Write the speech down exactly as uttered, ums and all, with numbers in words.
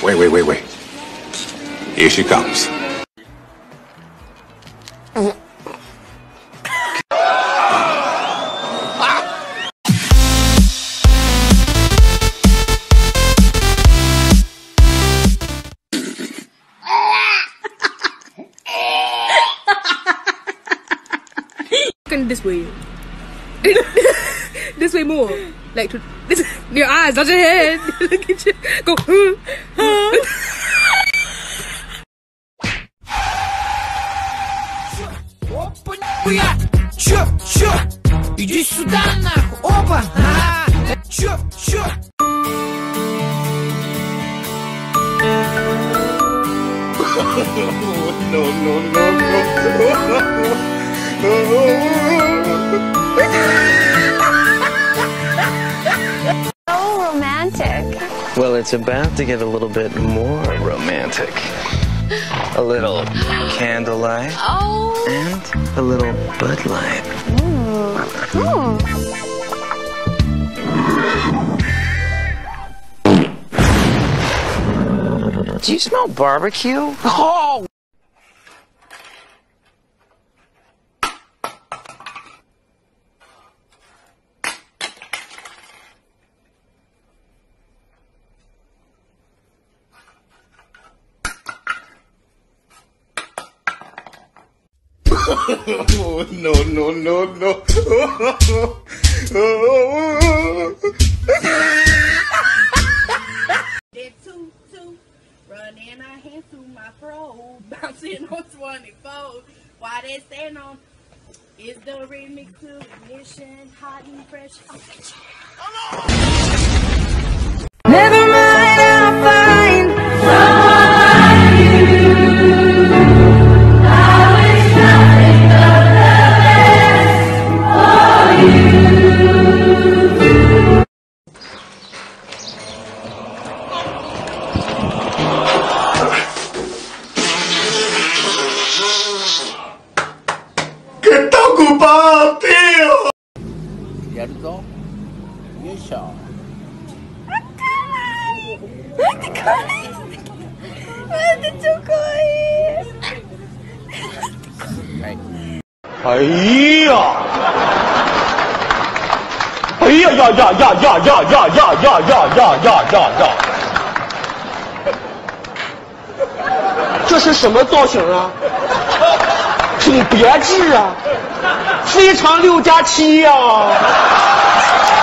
Wait, wait, wait, wait. Here she comes. This way. This way more. Like to this, your eyes, not your head. Look at you. Go. Чё, чё? Иди сюда нахуй. Опа. Чё, чё? No, no, no, no. So romantic. Well, it's about to get a little bit more romantic. A little candlelight. Oh. And a little Bud Light. Mm. Mm. Do you smell barbecue? Oh! Oh, no, no, no, no. That two, two, running our hands through my fro, bouncing on twenty-four. While they stand on is the remix to Ignition, hot and fresh. Never mind, I'll find Someone like you. ¡Que está ocupado, tío! Izquierdo y eso. ¡Ay, ya! ¡Ay, ya, ya, ya, ya, ya, ya, ya, ya, ya, ya, ya, ya, ya, ya！ 这是什么造型啊？挺别致啊，非常六加七呀！